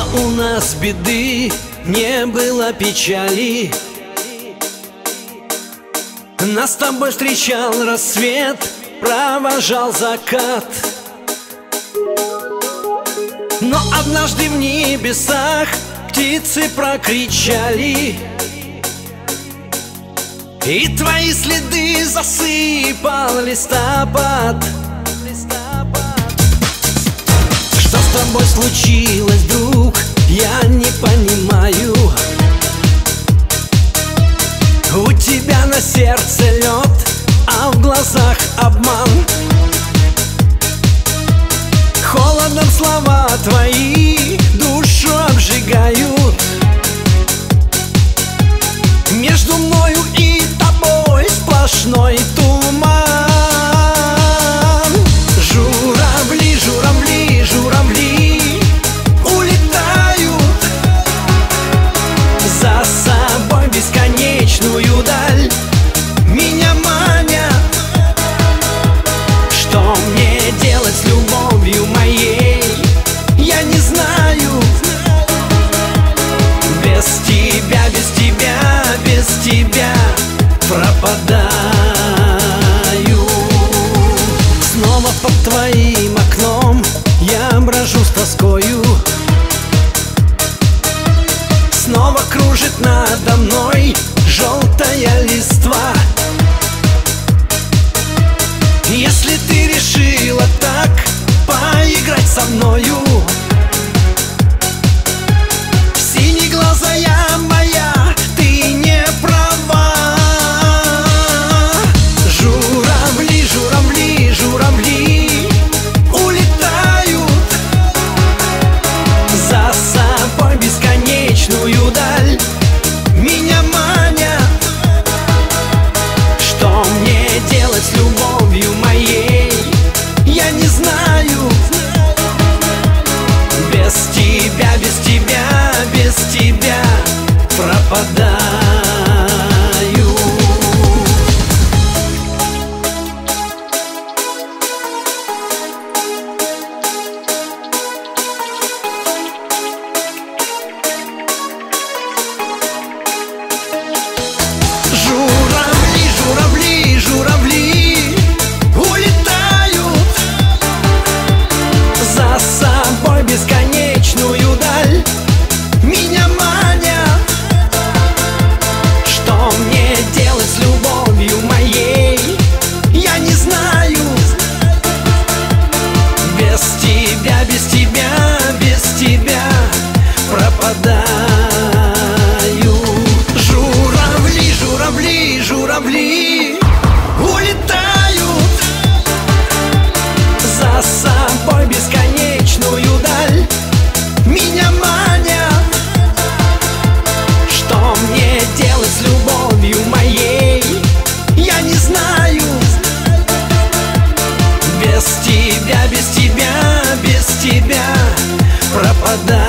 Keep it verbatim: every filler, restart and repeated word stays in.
было у нас беды, не было печали. Нас с тобой встречал рассвет, провожал закат. Но однажды в небесах птицы прокричали, и твои следы засыпал листопад. Что с тобой случилось, друг, я не понимаю. У тебя на сердце лед, а в глазах обман. Холодом слова твои душу обжигают. Между мною и тобой сплошной туман. Журавли, журавли, журавли улетают за собой бесконечную даль. Меня манят. Что мне делать с любовью моей, я не знаю. Без тебя, без тебя, без тебя пропадаю. Снова под твоим окном я брожу с тоскою. Снова кружит надо мной желтая листва. Если ты решила так поиграть со мною, синеглазая моя, ты не права. Журавли, журавли, журавли улетают за собой бесконечную даль. Меня манят. Что мне делать с любовью моей, я не знаю. Без тебя, без тебя, без тебя пропадаю. Журавли, журавли, журавли улетают за собой бесконечную даль. Меня манят. Что мне делать с любовью моей, я не знаю. Без тебя, без тебя, без тебя пропадаю. Журавли, журавли, журавли улетают за собой бесконечную даль. Меня манят. Что мне делать с любовью моей, я не знаю. Без тебя, без тебя, без тебя пропадаю.